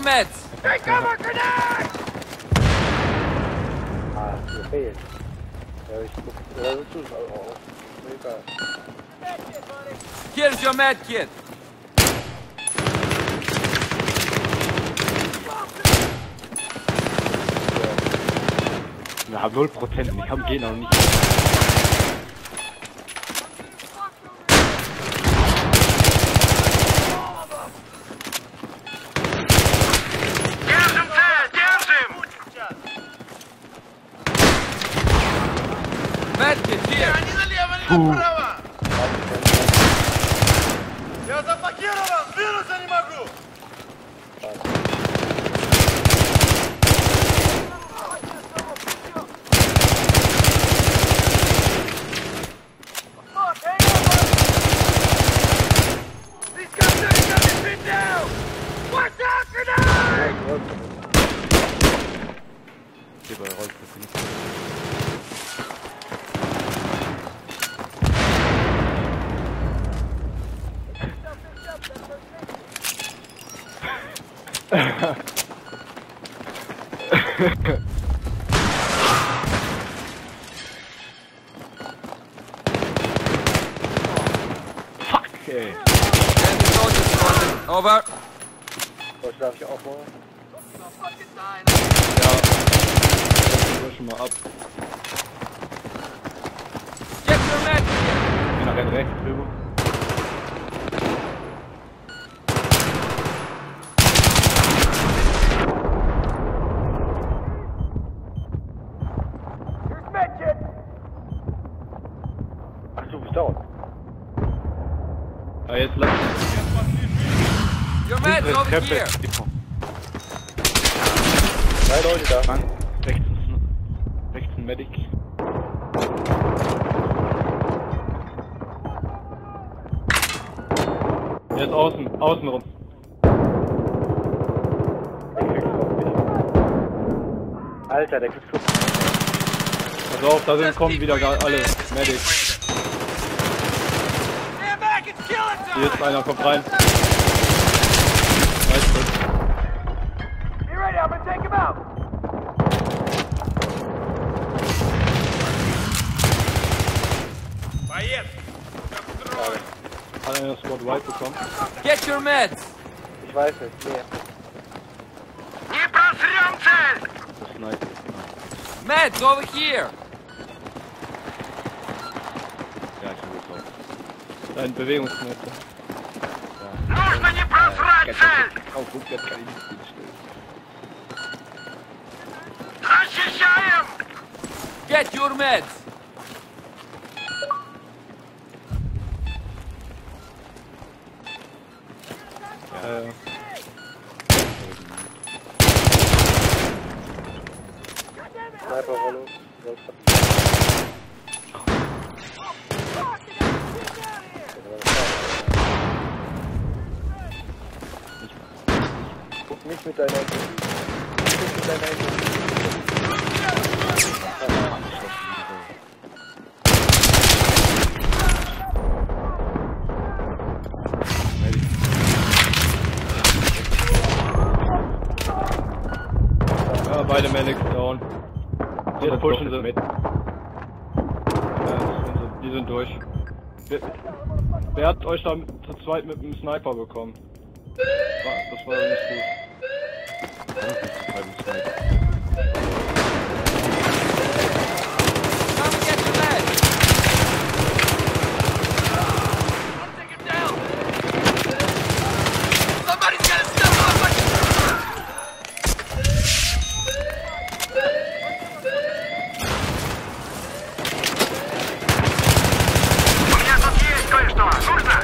meds! Take cover, grenade! Ah, mir fehlt. Ja, ich guck. Oder willst du es auch? Egal. Here's your med kit! Wir haben 0%, ich habe den noch nicht. Medkit, here! Они налево, не направо! Я заблокирован! Двинуться не могу! These guys are coming me down! Watch out, grenade! Hier bei Rolltreppe nicht. Fuck, ey. Enemy soldiers spotted. Over. Was darf ich auch mal? Ja. Ich schon mal ab. Get your med kit! Einer rennt rechts drüber. Here's medkit! Ach, du bist down. Ah, jetzt lass Your med's over Treppe. here! 3 Leute da. Frank, rechts ein Medic. Jetzt außen rum. Alter, der kriegt 5. Pass auf, da kommen wieder alle Medics. Stand back, it's killing time! Hier ist einer, kommt rein. Nice, gut. Be ready, I'm gonna take him out! Боец! Hat einer Squad White bekommen? Get your meds! Ich weiß nicht, nee. Не просрем цель! Das ist nice. Meds over here! Ja, ich habe geklaut. Dein Bewegungsmesser. Нужно не просрать цель! Auf Rückwärts kann ich nicht stellen. Защищаем! Get your meds! Ja. Sniper-Rolle. Guck nicht mit deiner Energie. Nicht mit deiner Energie. Ja, beide Medics down. Jetzt pushen sie. Ja, die sind durch. Wer hat euch da zu zweit mit dem Sniper bekommen? Das war nicht gut. Come and get your meds! I'll take him down! Somebody's gotta step up! У меня тут есть кое-что! Нужно?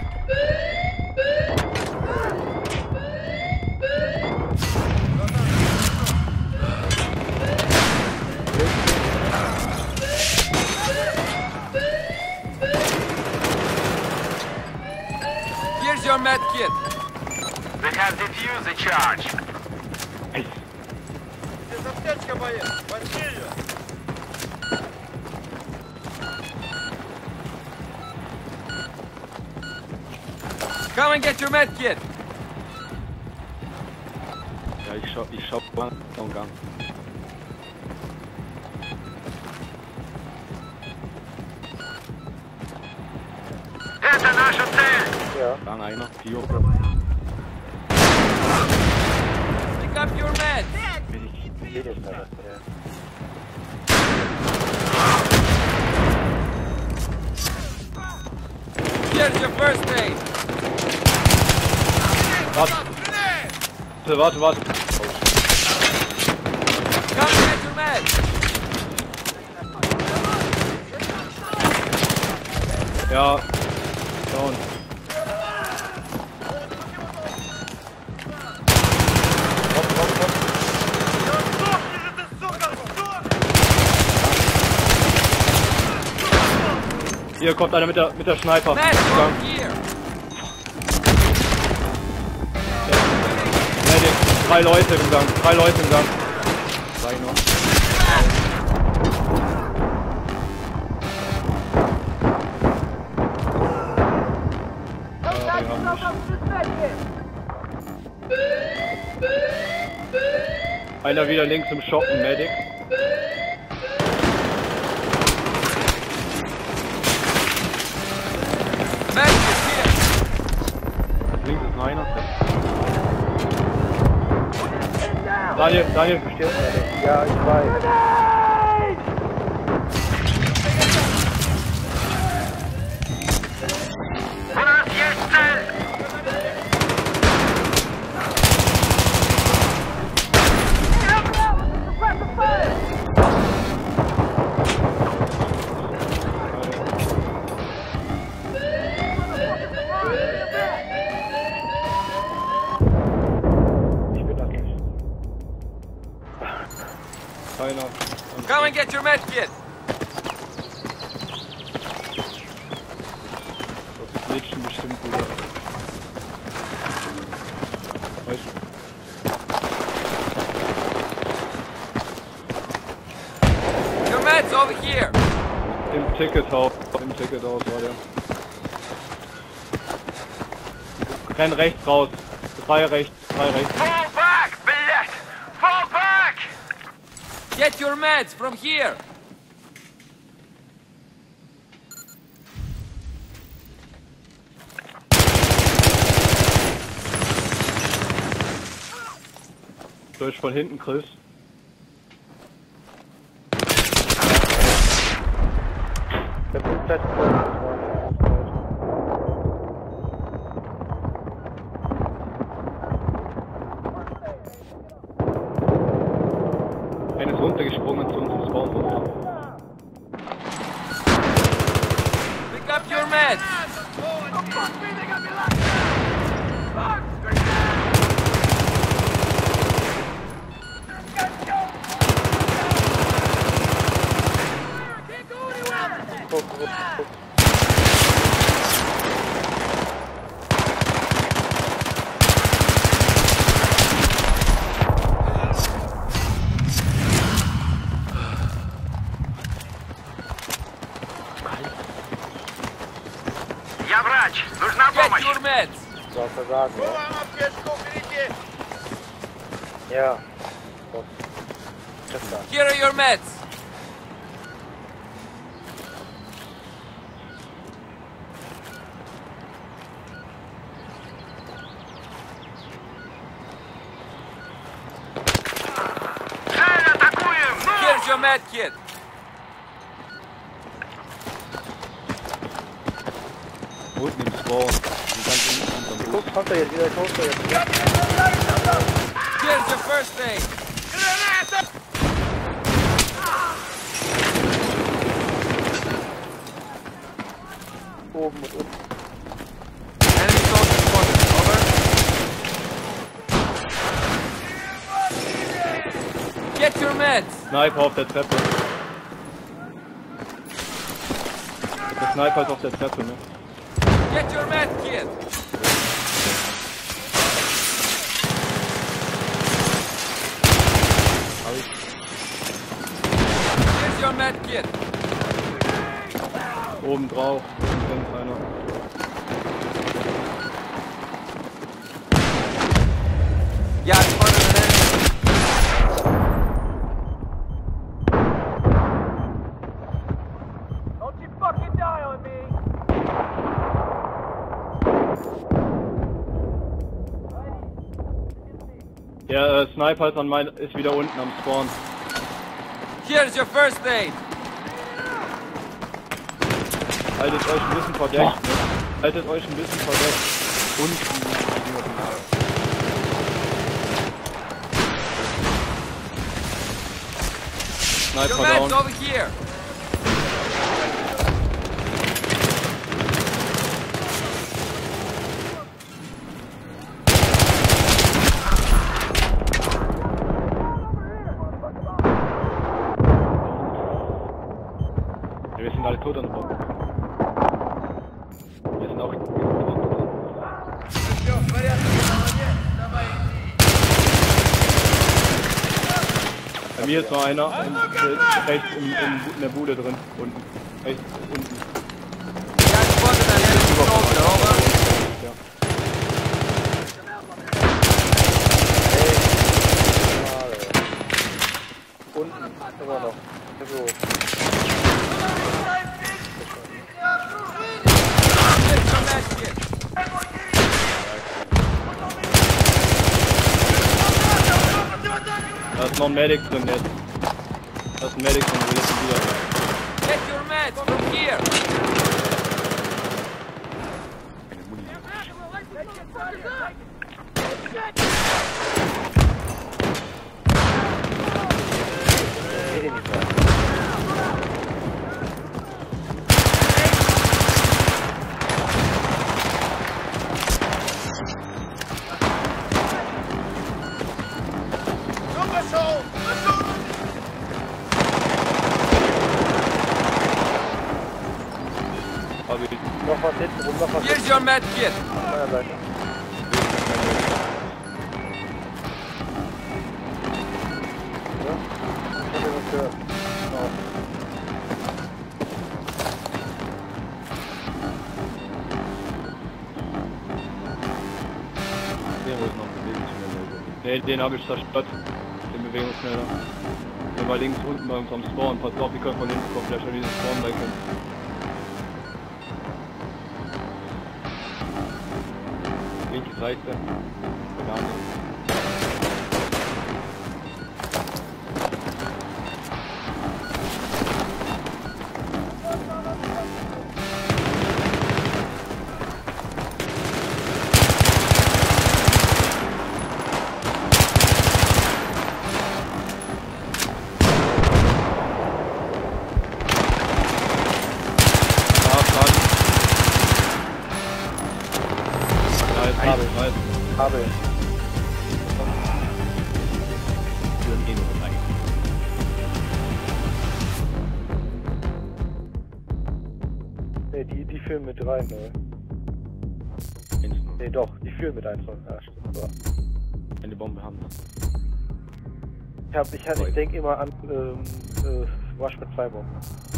Here's your med kit! We have defused the charge. Здесь аптечка, боец. Возьми ее. Come and get your med kit! Ich schau mal am Gang. Это наша цель! Ja. Gang einer, Pio. Pick up your meds. Geht jetzt nicht. Ja. Here's your first aid. Warte. Come get your meds. Ja. Down. Hier kommt einer mit der Sniper. Meds Gang. over here. Medic. 3 Leute im Gang. 3 Leute im Gang. 3 noch. Einer wieder links im Shop, ein Medic. Meds is here. Links ist noch einer. Daniel. Stirbt nicht. Ja, ich weiß. У нас есть цель! Ich bin da nicht. Keiner. Come and get your med kit. Das Mädchen bestimmt wieder. Weißt Your meds over here. du, im Tickethaus war der. Renn rechts raus. 3 rechts. Fall back, блядь! Fall back! Get your meds from here. Durch von hinten, Chris. Der Punkt fest. Einer ist runtergesprungen zu uns ins Spawn runter. Pick up your meds. Я врач! Нужна Get помощь! your meds. Soll versagen, ja? Ja. So. Treffer. Here are your meds. Цель атакуем! Here's your med kit. Unten im Spawn. Die ganz unten unterm Bus. Guck, kommt er jetzt wieder, kommt er jetzt. Here's your first aid. Oben und unten. Enemy soldier spotted. Over. Get your meds. Sniper auf der Treppe. Der Sniper ist auf der Treppe, ne? Get your med kit. Here's your med kit. Oben drauf. Links einer. Yeah, it's one of the enemies. Der Sniper ist wieder unten am Spawn. Here's your first aid. Haltet euch ein bisschen verdeckt, ne? Haltet euch ein bisschen verdeckt. Unten. Your Sniper meds down. over here. Ja, wir sind alle tot an der Bombe. Wir sind auch... Bei mir ist noch einer und rechts in der Bude drin. Unten. Rechts unten. Yeah, I spotted an enemy soldier. Over. Ja. Unten, immer noch. So. Get your medkit. Da ist noch ein Medic drin jetzt. Da ist ein Medic drin, wir lassen wieder. Get your meds from here. Geht eh nicht mehr. Hab ich. Noch was hinten rum, noch was Here's your medkit. auf meiner Seite. Ja? Ich hab was gehört. Genau. Den wo ist noch ein Bewegungsmelder. Ne, den habe ich zerstört. Den Bewegungsmelder. Der war links unten bei unserem Spawn. Pass auf, wir können von hinten kommen, vielleicht schon diesen Spawn wegkennen. Linke Seite. Banane. Nice. Kabel. Ne, die führen mit rein, ne? Ne, doch, die führen mit 1. Ja, stimmt. So. Eine Bombe haben. Ich denke immer an Rush mit 2 Bomben.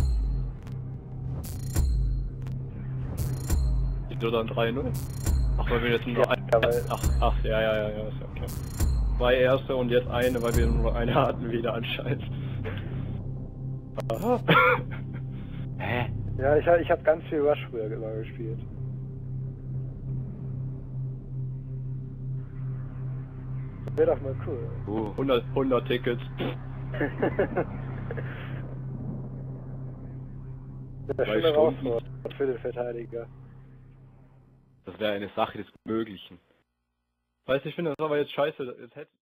Steht oder 3-0? Ach, weil wir jetzt nur Ja, weil- ja, ist ja okay. 2 erste und jetzt eine, weil wir nur eine hatten wieder anscheinend. Aha. Hä? Ja, ich hab ganz viel Rush früher immer gespielt. Das wäre doch mal cool. 100 Tickets. Das ist 3 schon eine Stunden. Herausforderung für den Verteidiger. Das wäre eine Sache des Möglichen. Weißt du, ich finde das aber jetzt scheiße. Jetzt hätte